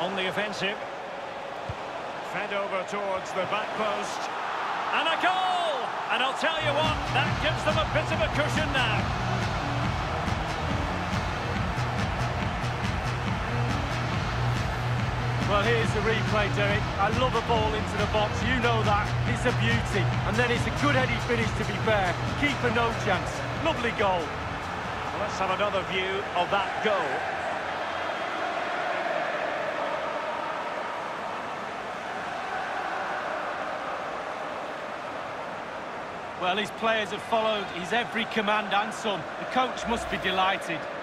on the offensive. Fed over towards the back post. And a goal! And I'll tell you what, that gives them a bit of a cushion now. Well, here's the replay, Derek. I love a ball into the box, you know that. It's a beauty. And then it's a good headed finish, to be fair. Keeper no chance. Lovely goal. Well, let's have another view of that goal. Well, his players have followed his every command and some. The coach must be delighted.